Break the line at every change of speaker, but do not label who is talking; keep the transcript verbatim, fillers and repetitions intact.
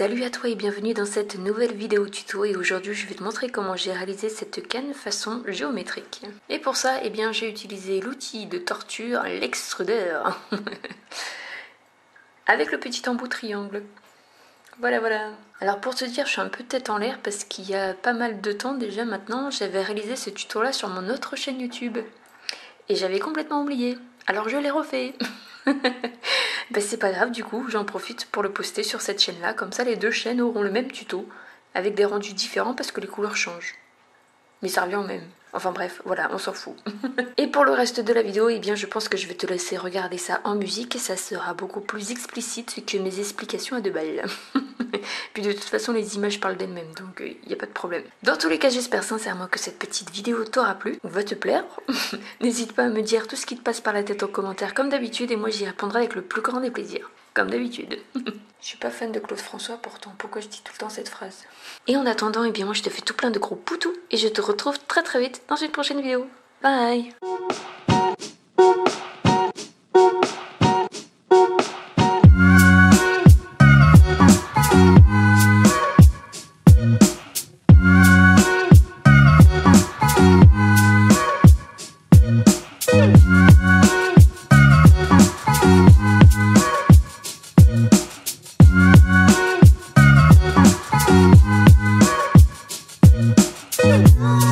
Salut à toi et bienvenue dans cette nouvelle vidéo tuto et aujourd'hui je vais te montrer comment j'ai réalisé cette canne façon géométrique. Et pour ça, eh bien j'ai utilisé l'outil de torture, l'extrudeur, avec le petit embout triangle. Voilà voilà. Alors pour te dire, je suis un peu tête en l'air parce qu'il y a pas mal de temps déjà maintenant, j'avais réalisé ce tuto là sur mon autre chaîne YouTube. Et j'avais complètement oublié, alors je l'ai refait. Ben c'est pas grave, du coup j'en profite pour le poster sur cette chaîne là, comme ça les deux chaînes auront le même tuto, avec des rendus différents parce que les couleurs changent. Mais ça revient au même. Enfin bref, voilà, on s'en fout. Et pour le reste de la vidéo, eh bien je pense que je vais te laisser regarder ça en musique et ça sera beaucoup plus explicite que mes explications à deux balles. Puis de toute façon les images parlent d'elles-mêmes, donc il euh, n'y a pas de problème. Dans tous les cas, j'espère sincèrement que cette petite vidéo t'aura plu, ou va te plaire. N'hésite pas à me dire tout ce qui te passe par la tête en commentaire comme d'habitude et moi j'y répondrai avec le plus grand des plaisirs. Comme d'habitude. Je suis pas fan de Claude François pourtant, pourquoi je dis tout le temps cette phrase? Et en attendant, eh bien moi je te fais tout plein de gros poutous et je te retrouve très très vite dans une prochaine vidéo. Bye!
Oh,